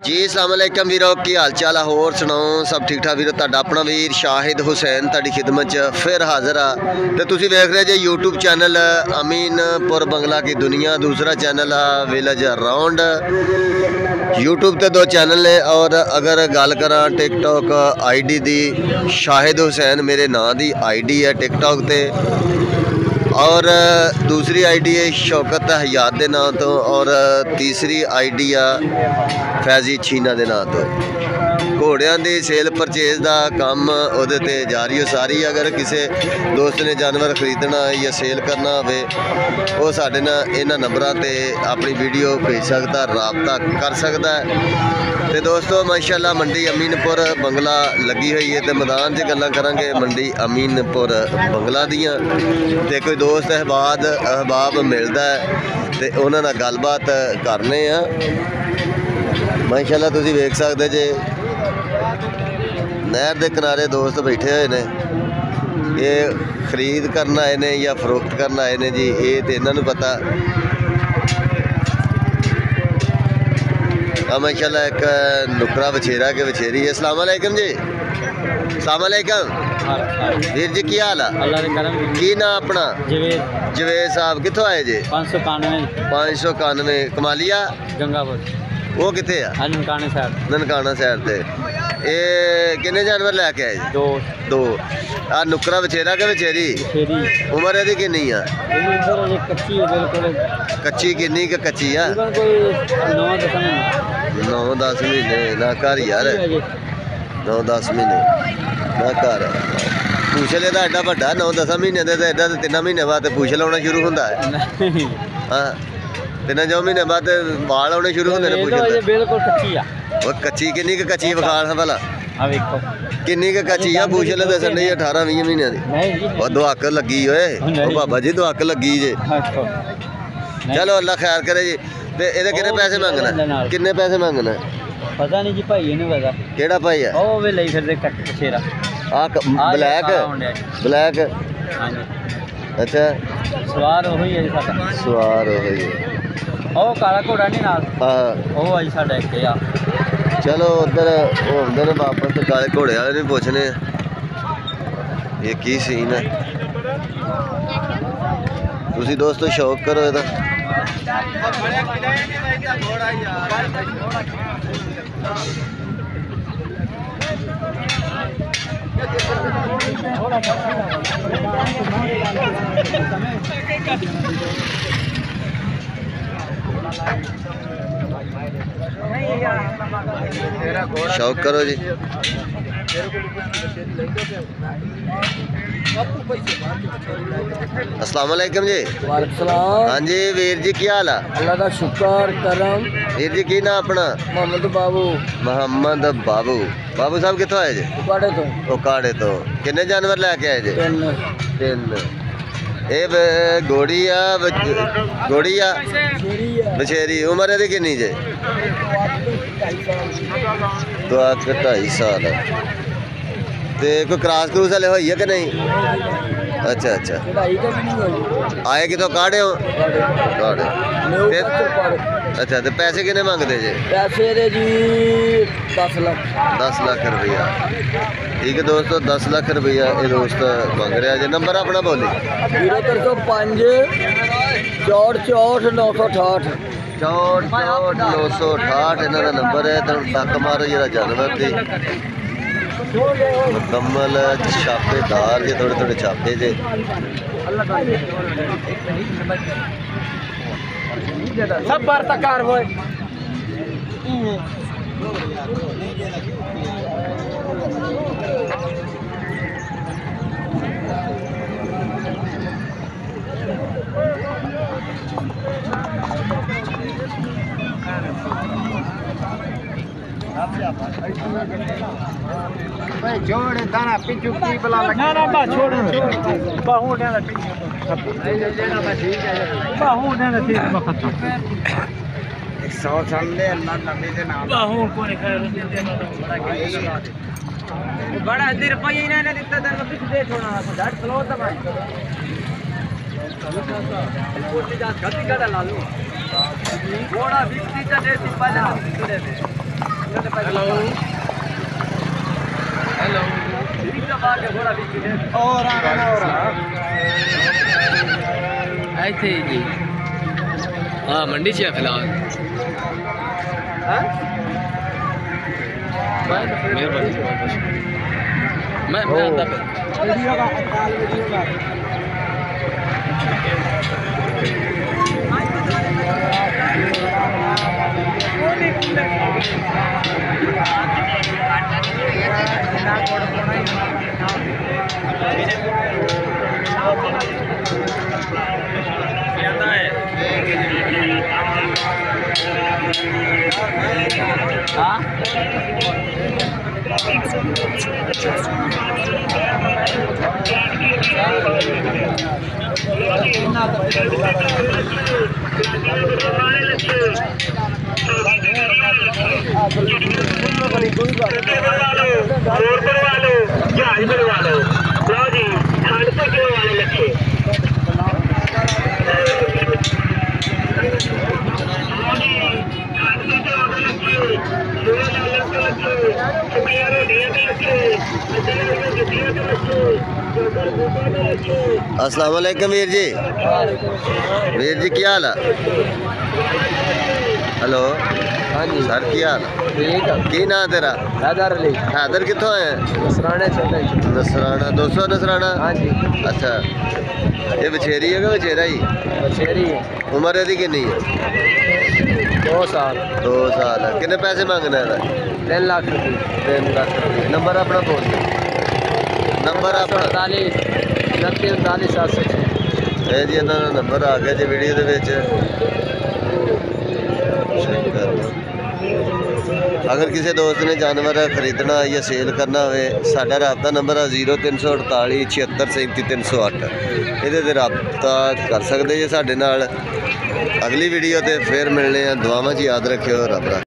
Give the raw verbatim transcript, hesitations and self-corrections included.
जी अस्सलाम वालेकुम वीरो की हाल चाल है होर सुनाओ सब ठीक ठाक वीरो तुहाडा अपना वीर शाहिद हुसैन तुहाडी खिदमत च फिर हाजिर आ ते तुसीं वेख रहे जे यूट्यूब चैनल अमीनपुर बंगला की दुनिया। दूसरा चैनल है विलेज राउंड। यूट्यूब ते दो चैनल ने और अगर गल करा टिकटॉक आई डी दी शाहिद हुसैन मेरे नाँ दी आई डी है टिकटॉक ते और दूसरी आई डी है शौकत हयात के नाम तो और तीसरी आई डी है फैजी छीना के नाम तो। घोड़िया की सेल परचेज का काम उहदे ते जारी हो सारी। अगर किसी दोस्त ने जानवर खरीदना या सेल करना हो वो साढ़े नाल इन्हां नंबरां ते अपनी वीडियो भेज सकता राबता कर सकता है। तो दोस्तों माशाल्लाह मंडी अमीनपुर बंगला लगी हुई है तो मैदान च गल्लां करांगे मंडी अमीनपुर बंगला दियां। ते कोई दोस्त अहबाब अहबाब मिलता है तो उन्हां नाल गलबात करने आ। माशाल्लाह तुसीं वेख सकदे जे नहर के किनारे दोस्त बैठे हुए ने ये खरीद करना आए ने या फरोख्त करना आए ने जी ये तो इन्हां नूं पता। माशाल्लाह एक नुकरा वछेरा के वछेरी है। अस्सलाम वालेकुम जी। अस्सलाम वालेकुम वीर जी की हाल है की ना अपना जवेद साहब कितों आए जे? पाँच सौ कानवे पाँच सौ कानवे कमालिया गंगापुर वो कितने आ? ननकाना साइड ननकाना साइड से। ये किन्ने जानवर लैके आए? दो दो। आ नुकरा वछेरा के वछेरी उम्र यदी किन्नी आ? कच्ची है बिल्कुल कच्ची किन्नी के कच्ची आ? नौ दस महीने ना घर यार नौ दस महीने ना घर पूछले तो एडा बड़ा नौ दस महीने दे एडा तो तीन महीने बाद पूछ लाना शुरू होता है। हाँ तीन चौ महीने बाद बाल आने शुरू होंगे पूछ बिल्कुल कच्ची आ। वो कच्ची किन्नी के कच्ची विखाल है भला किन्नी के कच्ची आ? पूछ ले दसन नहीं अठारह भी महीने की और दुआक लगी होए बाबा जी दुआक लगी जे। चलो अल्लाह खैर करे जी। ते एदे किन्ने पैसे मंगना किन्ने पैसे मंगना पता नहीं जी भाई ने पता केड़ा भाई है ओ वे ले फिरदे कट छेरा आ ब्लैक ब्लैक अच्छा सवार हो ही है साडा सवार हो ही है ओ काला घोड़ा नहीं नाल हां ओ आई साडा एक आ। चलो उधर उधर वापस तो काले घोड़े वाले ने पूछने ये की सीन है तुसी दोस्तों शौक करो इहदा। शौक करो जी। अस्सलाम वालेकुम जी। हाँ जी वीर जी की हाल है? अल्लाह का शुक्र करम। वीर जी की ना अपना? मोहम्मद बाबू। मोहम्मद बाबू बाबू साहब कितों आए जे? उकाड़े तो उकाड़े तो। किन्ने जानवर लैके आए जे? तीन तीन। ये घोड़ी आ घोड़ी आ बछेरी उम्र यदी किन्नी जे? दो ढाई साल ते कोई क्रॉस क्रूस वाले होई है कि नहीं? अच्छा अच्छा आए कितों काढ़े हो? काढ़े अच्छा तो पैसे किन्ने मंगते जे? पैसे दे जी दस लाख दस लाख रुपया। ठीक है दोस्तों दस लाख रुपया ये दोस्त मंग रहा जी। नंबर अपना बोली जीरो तीन सौ पाँच चौठ चौठ नौ सौ अठाठ चौठ चौठ नौ सौ अठाठ इन्हों का नंबर है। तो तक मारो जरा जानवर की मुकम्मल छापेदार जे थोड़े थोड़े छापे जे। सब वार्ताकार हुए जोड़े दाना पिचू की बला ना ना बा छोड़ बाहू देना ठीक है बाहू देना ठीक वक्त सौ सामने अल्लाह नबी के नाम बाहू को नहीं खैर देना बड़ा देर पाई ना ना दिता तन पिछ दे छोड़ा डाट फ्लो था भाई कोटी जा गति का लालू घोड़ा बिकती चा देती पजा और ऐसे ही जी हाँ मंडी से फिलहाल मेहरबानी मैं मैं आता वीडियो का काल वीडियो का अस्सलाम वालेकुम वीर जी। वीर जी क्या हाल है? हेलो हाँ जी सर की हाल ठीक है की ना तेरा? हैदर अली हैदर कितों है? नसराने चलते नसराना दो सौ नसराना। हाँ जी अच्छा ये बछेरी है कि बछेरा ही? बछेरी उम्र यदी किन्नी है? दो साल दो साल है। कितने पैसे मांगना है? तीन लाख रुपये तीन लाख रुपये। नंबर अपना बोल दे। नंबर अपना अड़तालीस उनतीस उनतालीस सात सौ छः ਇਹ ਜੀ ਇਹਨਾਂ ਦਾ ਨੰਬਰ ਆ ਗਿਆ ਜੀ ਵੀਡੀਓ ਦੇ ਵਿੱਚ। अगर किसी दोस्त ने जानवर खरीदना या सेल करना हो साडा राबता नंबर है जीरो तीन सौ अड़ताली छिहत्तर सैंती तीन सौ अठ ये राबता कर सकते जी साडे नाल। अगली वीडियो ते फिर मिलने हैं। दुआवां च याद रखियो। रब रख।